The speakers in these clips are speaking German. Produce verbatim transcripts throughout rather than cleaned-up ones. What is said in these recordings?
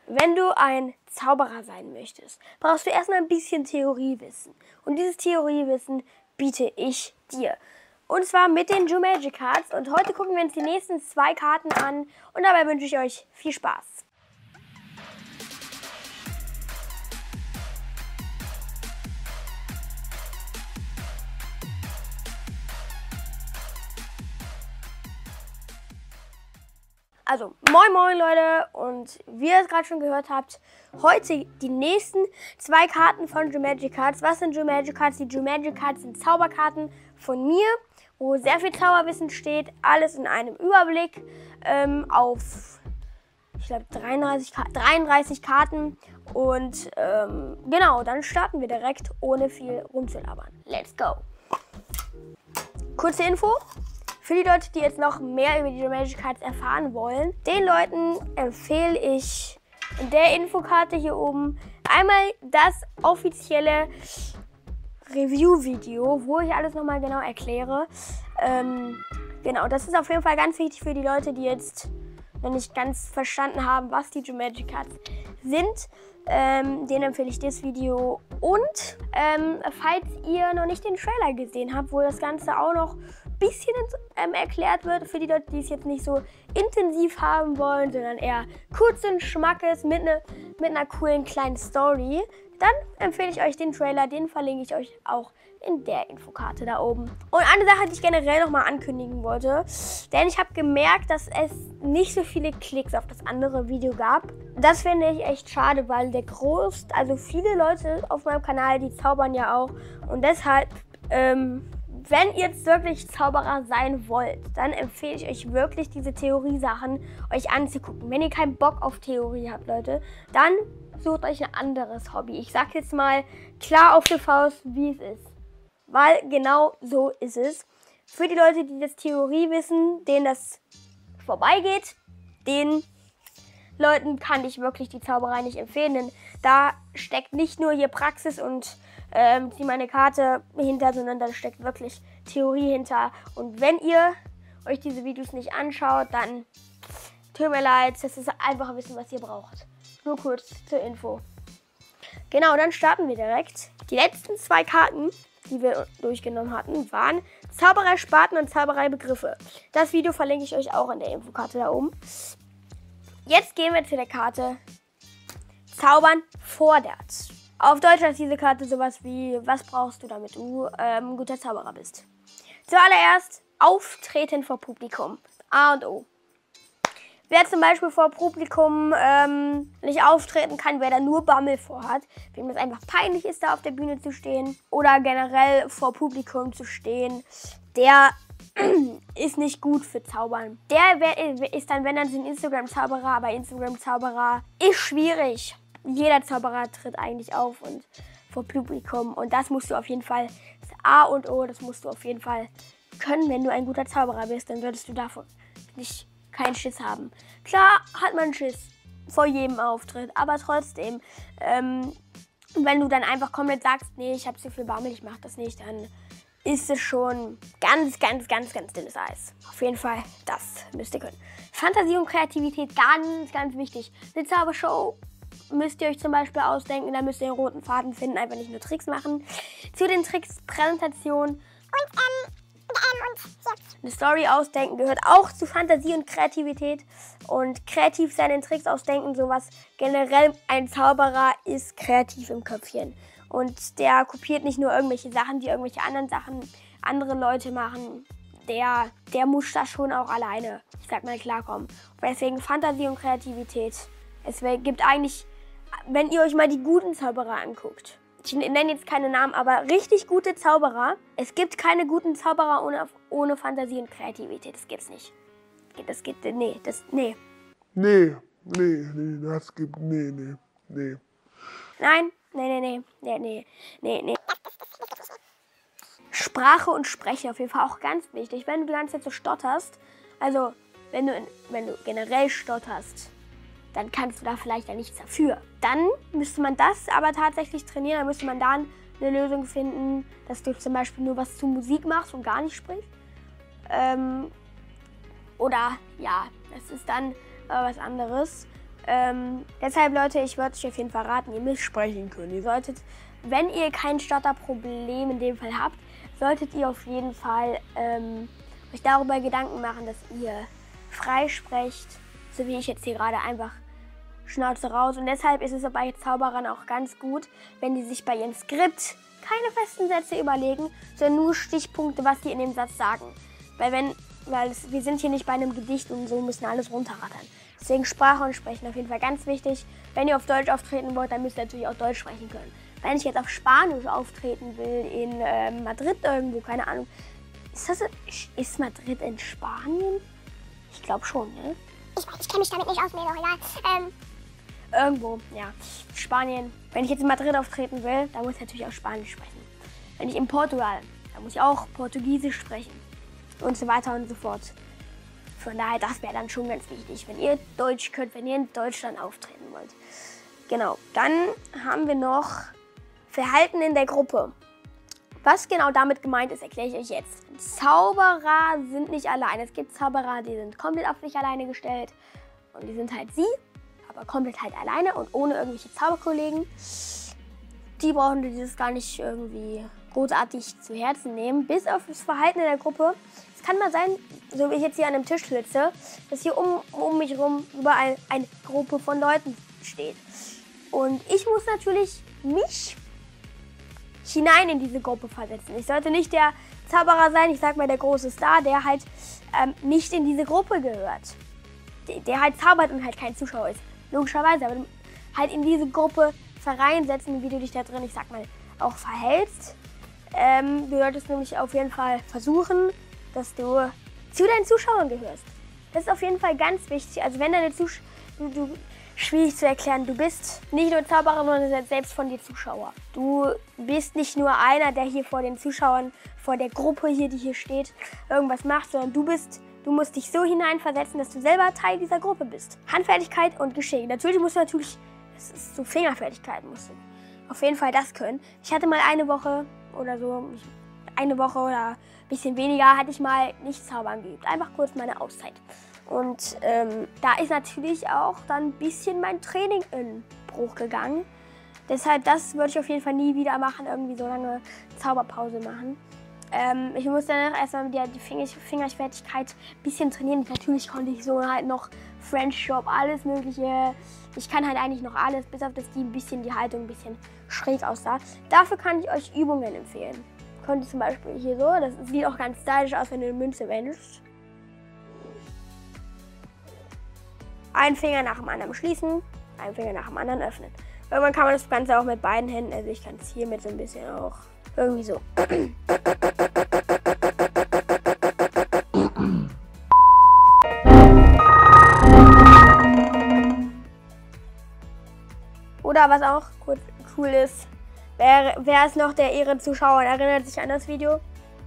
wenn du ein Zauberer sein möchtest, brauchst du erstmal ein bisschen Theoriewissen. Und dieses Theoriewissen biete ich dir. Und zwar mit den Jumagic Cards. Und heute gucken wir uns die nächsten zwei Karten an. Und dabei wünsche ich euch viel Spaß. Also, moin moin Leute, und wie ihr es gerade schon gehört habt, heute die nächsten zwei Karten von Jumagic Cards. Was sind Jumagic Cards? Die Jumagic Cards sind Zauberkarten von mir, wo sehr viel Zauberwissen steht, alles in einem Überblick ähm, auf, ich glaube, dreiunddreißig, dreiunddreißig Karten. Und ähm, genau, dann starten wir direkt, ohne viel rumzulabern. Let's go! Kurze Info. Für die Leute, die jetzt noch mehr über die Jumagic Cards erfahren wollen, den Leuten empfehle ich in der Infokarte hier oben einmal das offizielle Review-Video, wo ich alles nochmal genau erkläre. Ähm, genau, das ist auf jeden Fall ganz wichtig für die Leute, die jetzt noch nicht ganz verstanden haben, was die Jumagic Cards sind. Ähm, den empfehle ich das Video. Und ähm, falls ihr noch nicht den Trailer gesehen habt, wo das Ganze auch noch ein bisschen ähm, erklärt wird, für die Leute, die es jetzt nicht so intensiv haben wollen, sondern eher kurz und schmackes mit, ne, mit einer coolen kleinen Story, dann empfehle ich euch den Trailer, den verlinke ich euch auch in der Infokarte da oben. Und eine Sache, die ich generell nochmal ankündigen wollte, denn ich habe gemerkt, dass es nicht so viele Klicks auf das andere Video gab. Das finde ich echt schade, weil der Groß, also viele Leute auf meinem Kanal, die zaubern ja auch. Und deshalb, ähm, wenn ihr jetzt wirklich Zauberer sein wollt, dann empfehle ich euch wirklich, diese Theorie-Sachen euch anzugucken. Wenn ihr keinen Bock auf Theorie habt, Leute, dann sucht euch ein anderes Hobby. Ich sag jetzt mal klar auf die Faust, wie es ist. Weil genau so ist es. Für die Leute, die das Theorie wissen, denen das vorbeigeht, den Leuten kann ich wirklich die Zauberei nicht empfehlen. Denn da steckt nicht nur hier Praxis und ähm, zieh meine Karte hinter, sondern da steckt wirklich Theorie hinter. Und wenn ihr euch diese Videos nicht anschaut, dann tut mir leid, das ist einfach Wissen, was ihr braucht. Nur kurz zur Info. Genau, dann starten wir direkt. Die letzten zwei Karten, die wir durchgenommen hatten, waren Zauberei-Sparten und Zauberei-Begriffe. Das Video verlinke ich euch auch in der Infokarte da oben. Jetzt gehen wir zu der Karte Zaubern fordert. Auf Deutsch heißt diese Karte sowas wie, was brauchst du, damit du ähm, ein guter Zauberer bist. Zuallererst Auftreten vor Publikum. A und O. Wer zum Beispiel vor Publikum ähm, nicht auftreten kann, wer da nur Bammel vorhat, wem das einfach peinlich ist, da auf der Bühne zu stehen oder generell vor Publikum zu stehen, der ist nicht gut für Zaubern. Der wär, ist dann, wenn dann so ein Instagram-Zauberer, aber Instagram-Zauberer ist schwierig. Jeder Zauberer tritt eigentlich auf und vor Publikum und das musst du auf jeden Fall, das A und O, das musst du auf jeden Fall können, wenn du ein guter Zauberer bist, dann solltest du davon nicht keinen Schiss haben. Klar hat man Schiss vor jedem Auftritt, aber trotzdem, ähm, wenn du dann einfach komplett sagst, nee, ich habe zu viel Bammel, ich mache das nicht, dann ist es schon ganz, ganz, ganz, ganz dünnes Eis. Auf jeden Fall, das müsst ihr können. Fantasie und Kreativität, ganz, ganz wichtig. Eine Zaubershow müsst ihr euch zum Beispiel ausdenken, da müsst ihr den roten Faden finden, einfach nicht nur Tricks machen. Zu den Tricks Präsentation und ähm, eine Story ausdenken gehört auch zu Fantasie und Kreativität. Und kreativ sein, in Tricks ausdenken, sowas. Generell ein Zauberer ist kreativ im Köpfchen. Und der kopiert nicht nur irgendwelche Sachen, die irgendwelche anderen Sachen andere Leute machen. Der, der muss das schon auch alleine, ich sag mal, klarkommen. Und deswegen Fantasie und Kreativität. Es gibt eigentlich, wenn ihr euch mal die guten Zauberer anguckt, ich nenne jetzt keine Namen, aber richtig gute Zauberer. Es gibt keine guten Zauberer ohne, ohne Fantasie und Kreativität. Das gibt's nicht. Das geht, nee, das, nee. Nee, nee, nee, das gibt, nee, nee, nee. Nein, nee, nee, nee, nee, nee, nee, nee. Sprache und Sprechen auf jeden Fall auch ganz wichtig. Wenn du die ganze Zeit so stotterst, also wenn du, wenn du generell stotterst, dann kannst du da vielleicht ja nichts dafür. Dann müsste man das aber tatsächlich trainieren, dann müsste man da eine Lösung finden, dass du zum Beispiel nur was zu Musik machst und gar nicht sprichst. Ähm, oder ja, das ist dann äh, was anderes. Ähm, deshalb, Leute, ich würde euch auf jeden Fall raten, ihr müsst sprechen können. Ihr solltet, wenn ihr kein Stotterproblem in dem Fall habt, solltet ihr auf jeden Fall ähm, euch darüber Gedanken machen, dass ihr frei sprecht, so wie ich jetzt hier gerade einfach Schnauze raus. Und deshalb ist es bei Zauberern auch ganz gut, wenn die sich bei ihrem Skript keine festen Sätze überlegen, sondern nur Stichpunkte, was die in dem Satz sagen. Weil wenn, weil es, wir sind hier nicht bei einem Gedicht und so müssen alles runterrattern. Deswegen Sprache und Sprechen auf jeden Fall ganz wichtig. Wenn ihr auf Deutsch auftreten wollt, dann müsst ihr natürlich auch Deutsch sprechen können. Wenn ich jetzt auf Spanisch auftreten will, in äh, Madrid irgendwo, keine Ahnung. Ist, das, ist Madrid in Spanien? Ich glaube schon, ne? Ich, ich kenne mich damit nicht aus, mir ist auch egal. Ähm, Irgendwo, ja. Spanien. Wenn ich jetzt in Madrid auftreten will, dann muss ich natürlich auch Spanisch sprechen. Wenn ich in Portugal, dann muss ich auch Portugiesisch sprechen. Und so weiter und so fort. Von daher, das wäre dann schon ganz wichtig, wenn ihr Deutsch könnt, wenn ihr in Deutschland auftreten wollt. Genau, dann haben wir noch Verhalten in der Gruppe. Was genau damit gemeint ist, erkläre ich euch jetzt. Zauberer sind nicht alleine. Es gibt Zauberer, die sind komplett auf sich alleine gestellt. Und die sind halt sie, aber komplett halt alleine und ohne irgendwelche Zauberkollegen. Die brauchen dieses gar nicht irgendwie großartig zu Herzen nehmen. Bis auf das Verhalten in der Gruppe. Es kann mal sein, so wie ich jetzt hier an einem Tisch sitze, dass hier um, um mich herum überall eine Gruppe von Leuten steht. Und ich muss natürlich mich hinein in diese Gruppe versetzen. Ich sollte nicht der Zauberer sein, ich sag mal der große Star, der halt ähm, nicht in diese Gruppe gehört. Der, der halt zaubert und halt kein Zuschauer ist. Logischerweise, aber halt in diese Gruppe reinsetzen, wie du dich da drin, ich sag mal, auch verhältst. Ähm, du solltest nämlich auf jeden Fall versuchen, dass du zu deinen Zuschauern gehörst. Das ist auf jeden Fall ganz wichtig. Also wenn deine Zuschauer, du, du, schwierig zu erklären, du bist nicht nur Zauberer, sondern selbst von dir Zuschauer. Du bist nicht nur einer, der hier vor den Zuschauern, vor der Gruppe hier, die hier steht, irgendwas macht, sondern du bist, du musst dich so hineinversetzen, dass du selber Teil dieser Gruppe bist. Handfertigkeit und Geschick. Natürlich musst du natürlich, das ist so Fingerfertigkeit, musst du auf jeden Fall das können. Ich hatte mal eine Woche oder so, eine Woche oder ein bisschen weniger, hatte ich mal nicht zaubern geübt. Einfach kurz meine Auszeit. Und ähm, da ist natürlich auch dann ein bisschen mein Training in Bruch gegangen. Deshalb, das würde ich auf jeden Fall nie wieder machen, irgendwie so lange Zauberpause machen. Ähm, ich musste dann erstmal wieder die Finger Fingerfertigkeit ein bisschen trainieren. Natürlich konnte ich so halt noch French Drop, alles mögliche. Ich kann halt eigentlich noch alles, bis auf dass die ein bisschen die Haltung ein bisschen schräg aussah. Dafür kann ich euch Übungen empfehlen. Könnt ihr zum Beispiel hier so, das sieht auch ganz stylisch aus, wenn du eine Münze wendest. Einen Finger nach dem anderen schließen, einen Finger nach dem anderen öffnen. Irgendwann kann man das Ganze auch mit beiden Händen, also ich kann es hiermit so ein bisschen auch irgendwie so. Oder was auch cool ist, wer, wer ist noch der Ehrenzuschauer und erinnert sich an das Video?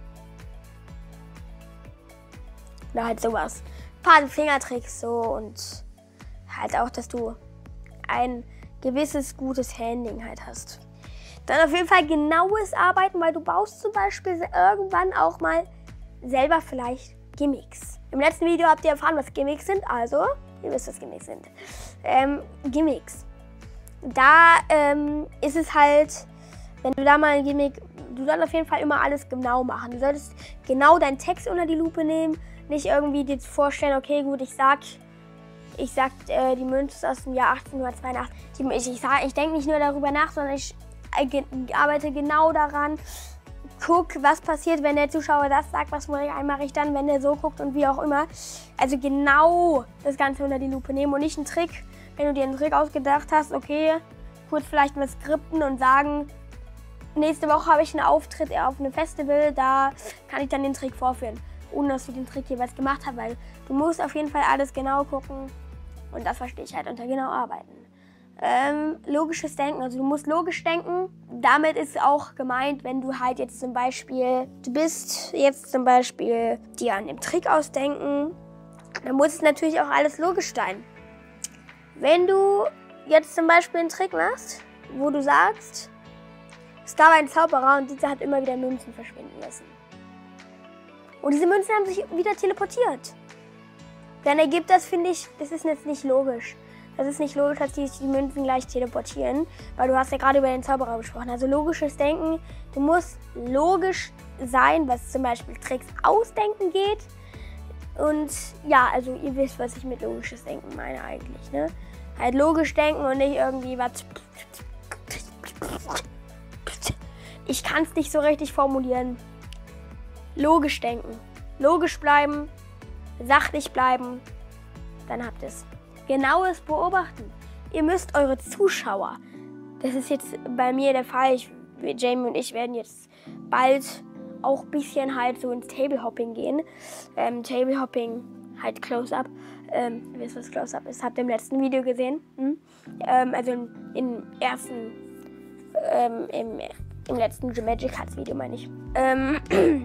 Oder halt sowas. Ein paar Fingertricks so und halt auch, dass du ein gewisses gutes Handling halt hast. Dann auf jeden Fall genaues Arbeiten, weil du baust zum Beispiel irgendwann auch mal selber vielleicht Gimmicks. Im letzten Video habt ihr erfahren, was Gimmicks sind, also ihr wisst, was Gimmicks sind. Ähm, Gimmicks. Da ähm, ist es halt, wenn du da mal ein Gimmick, du solltest auf jeden Fall immer alles genau machen. Du solltest genau deinen Text unter die Lupe nehmen, nicht irgendwie dir vorstellen, okay gut, ich sag, ich sag, äh, die Münze ist aus dem Jahr achtzehnhundertzweiundachtzig. Ich, ich, ich denke nicht nur darüber nach, sondern ich arbeite genau daran. Guck, was passiert, wenn der Zuschauer das sagt, was mache ich dann, wenn der so guckt und wie auch immer. Also genau das Ganze unter die Lupe nehmen und nicht einen Trick, wenn du dir einen Trick ausgedacht hast, okay, kurz vielleicht mal skripten und sagen, nächste Woche habe ich einen Auftritt auf einem Festival, da kann ich dann den Trick vorführen, ohne dass du den Trick jeweils gemacht hast, weil du musst auf jeden Fall alles genau gucken und das verstehe ich halt unter genau arbeiten. Ähm, logisches Denken, also du musst logisch denken. Damit ist auch gemeint, wenn du halt jetzt zum Beispiel, du bist jetzt zum Beispiel dir an dem Trick ausdenken, dann muss es natürlich auch alles logisch sein. Wenn du jetzt zum Beispiel einen Trick machst, wo du sagst, es gab einen Zauberer und dieser hat immer wieder Münzen verschwinden lassen. Und diese Münzen haben sich wieder teleportiert. Dann ergibt das, finde ich, das ist jetzt nicht logisch. das ist nicht logisch, dass die sich die Münzen gleich teleportieren, weil du hast ja gerade über den Zauberer gesprochen. Also logisches Denken, du musst logisch sein, was zum Beispiel Tricks ausdenken geht. Und ja, also ihr wisst, was ich mit logisches Denken meine eigentlich, ne? Halt logisch denken und nicht irgendwie was... Ich kann es nicht so richtig formulieren. Logisch denken. Logisch bleiben. Sachlich bleiben. Dann habt ihr es. Genaues Beobachten. Ihr müsst eure Zuschauer. Das ist jetzt bei mir der Fall. Ich, Jamie und ich werden jetzt bald auch ein bisschen halt so ins Table-Hopping gehen. Ähm, Table-Hopping, halt Close-Up. Ähm, ihr wisst, was Close-Up ist. Habt ihr im letzten Video gesehen. Hm? Ähm, also im, im ersten... Ähm, im, im letzten Magic Cards Video meine ich. Ähm,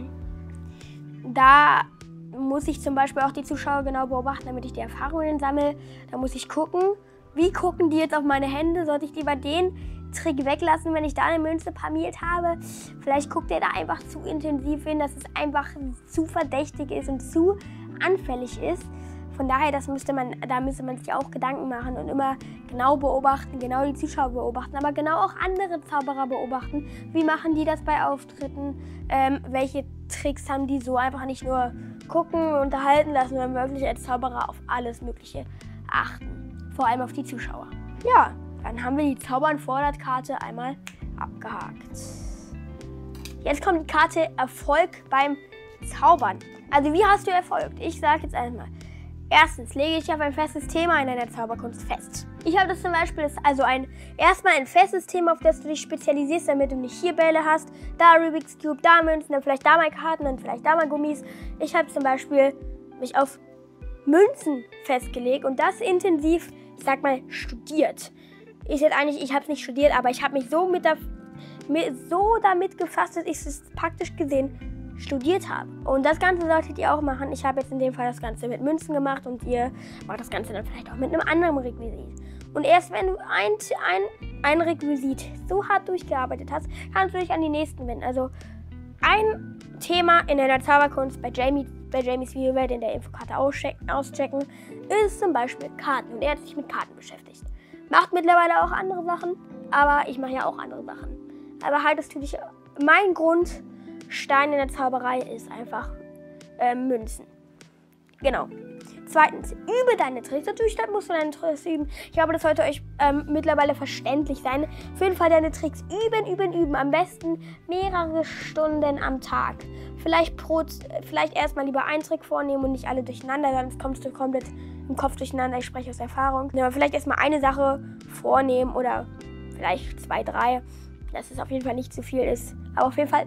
da muss ich zum Beispiel auch die Zuschauer genau beobachten, damit ich die Erfahrungen sammle. Da muss ich gucken, wie gucken die jetzt auf meine Hände? Sollte ich lieber den Trick weglassen, wenn ich da eine Münze pariert habe? Vielleicht guckt er da einfach zu intensiv hin, dass es einfach zu verdächtig ist und zu anfällig ist. Von daher, das müsste man, da müsste man sich auch Gedanken machen und immer genau beobachten, genau die Zuschauer beobachten, aber genau auch andere Zauberer beobachten. Wie machen die das bei Auftritten? Ähm, welche Tricks haben die so? Einfach nicht nur gucken, unterhalten lassen, sondern wirklich als Zauberer auf alles Mögliche achten. Vor allem auf die Zuschauer. Ja, dann haben wir die Zaubern-Fordert-Karte einmal abgehakt. Jetzt kommt die Karte Erfolg beim Zaubern. Also wie hast du erfolgt? Ich sage jetzt einmal. Erstens lege ich auf ein festes Thema in deiner Zauberkunst fest. Ich habe das zum Beispiel, also ein, erstmal ein festes Thema, auf das du dich spezialisierst, damit du nicht hier Bälle hast, da Rubik's Cube, da Münzen, dann vielleicht da mal Karten, dann vielleicht da mal Gummis. Ich habe zum Beispiel mich auf Münzen festgelegt und das intensiv, ich sag mal, studiert. Ich jetzt eigentlich, ich habe es nicht studiert, aber ich habe mich so, mit der, mit, so damit gefasst, dass ich es praktisch gesehen studiert habe. Und das Ganze solltet ihr auch machen. Ich habe jetzt in dem Fall das Ganze mit Münzen gemacht und ihr macht das Ganze dann vielleicht auch mit einem anderen Requisit. Und erst wenn du ein, ein, ein Requisit so hart durchgearbeitet hast, kannst du dich an die nächsten wenden. Also ein Thema in deiner Zauberkunst bei, Jamie, bei Jamies Video, werdet in der Infokarte auschecken, ist zum Beispiel Karten. Und er hat sich mit Karten beschäftigt. Macht mittlerweile auch andere Sachen, aber ich mache ja auch andere Sachen. Aber haltest du dich, mein Grund Stein in der Zauberei ist einfach äh, Münzen. Genau. Zweitens, übe deine Tricks. Natürlich musst du deine Tricks üben. Ich glaube, das sollte euch ähm, mittlerweile verständlich sein. Auf jeden Fall deine Tricks üben, üben, üben. Am besten mehrere Stunden am Tag. Vielleicht, pro, vielleicht erstmal lieber einen Trick vornehmen und nicht alle durcheinander, sonst kommst du komplett im Kopf durcheinander. Ich spreche aus Erfahrung. Aber vielleicht erstmal eine Sache vornehmen oder vielleicht zwei, drei. Dass es auf jeden Fall nicht zu viel ist. Aber auf jeden Fall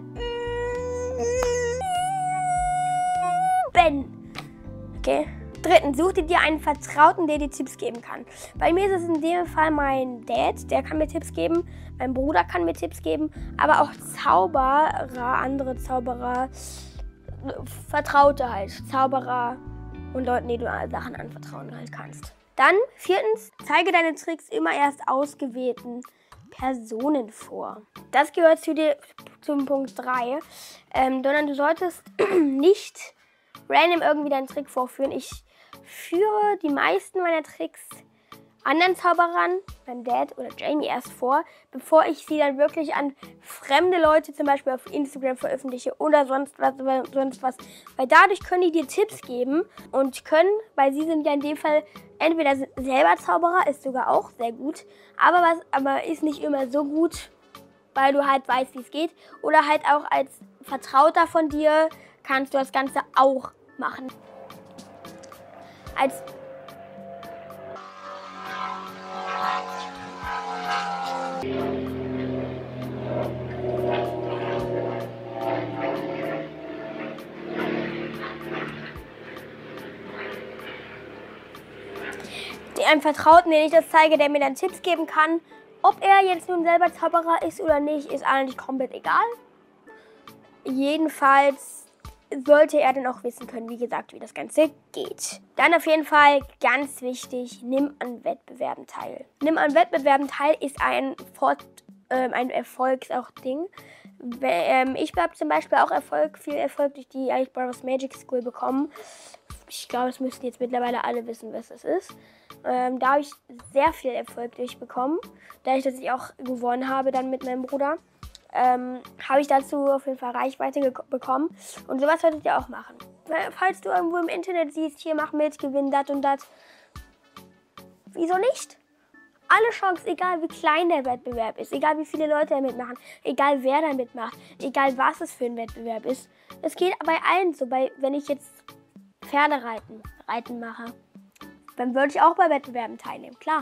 Ben. Okay. Drittens, such dir einen Vertrauten, der dir Tipps geben kann. Bei mir ist es in dem Fall mein Dad, der kann mir Tipps geben. Mein Bruder kann mir Tipps geben. Aber auch Zauberer, andere Zauberer, Vertraute halt. Zauberer und Leuten, die du Sachen anvertrauen halt kannst. Dann, viertens, zeige deine Tricks immer erst ausgewählten Personen vor. Das gehört zu dir, zum Punkt drei. Ähm, sondern du solltest nicht random irgendwie deinen Trick vorführen. Ich führe die meisten meiner Tricks anderen Zauberern, meinem Dad oder Jamie erst vor, bevor ich sie dann wirklich an fremde Leute zum Beispiel auf Instagram veröffentliche oder sonst was, sonst was. Weil dadurch können die dir Tipps geben und können, weil sie sind ja in dem Fall entweder selber Zauberer, ist sogar auch sehr gut, aber, was, aber ist nicht immer so gut, weil du halt weißt, wie es geht. Oder halt auch als Vertrauter von dir kannst du das Ganze auch machen. Als einem Vertrauten, den ich das zeige, der mir dann Tipps geben kann. Ob er jetzt nun selber Zauberer ist oder nicht, ist eigentlich komplett egal. Jedenfalls sollte er dann auch wissen können, wie gesagt, wie das Ganze geht. Dann auf jeden Fall ganz wichtig, nimm an Wettbewerben teil. Nimm an Wettbewerben teil ist ein, Fort, ähm, ein Erfolgsding. Ähm, ich habe zum Beispiel auch Erfolg, viel Erfolg durch die Eichborough Magic School bekommen. Ich glaube, es müssten jetzt mittlerweile alle wissen, was das ist. Ähm, da habe ich sehr viel Erfolg durchbekommen. Dadurch, dass ich auch gewonnen habe dann mit meinem Bruder, ähm, habe ich dazu auf jeden Fall Reichweite bekommen. Und sowas solltet ihr auch machen. Falls du irgendwo im Internet siehst, hier mach mit, gewinn das und das. Wieso nicht? Alle Chancen, egal wie klein der Wettbewerb ist, egal wie viele Leute da mitmachen, egal wer da mitmacht, egal was es für ein Wettbewerb ist. Es geht bei allen so, bei, wenn ich jetzt Pferdereiten Reiten mache, dann würde ich auch bei Wettbewerben teilnehmen, klar.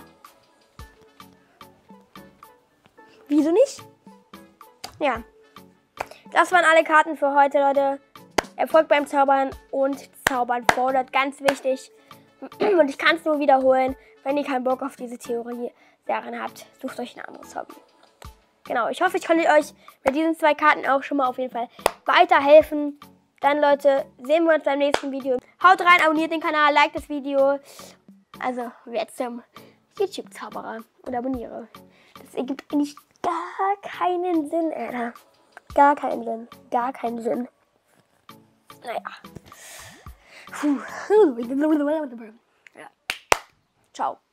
Wieso nicht? Ja, das waren alle Karten für heute, Leute. Erfolg beim Zaubern und Zaubern fordert, ganz wichtig. Und ich kann es nur wiederholen, wenn ihr keinen Bock auf diese Theorie-Serien habt, sucht euch ein anderes Hobby. Genau, ich hoffe, ich konnte euch mit diesen zwei Karten auch schon mal auf jeden Fall weiterhelfen. Dann, Leute, sehen wir uns beim nächsten Video. Haut rein, abonniert den Kanal, liked das Video. Also, werdet zum YouTube-Zauberer und abonniere. Das ergibt eigentlich gar keinen Sinn, Alter. Gar keinen Sinn. Gar keinen Sinn. Naja. Puh. Ja. Ciao.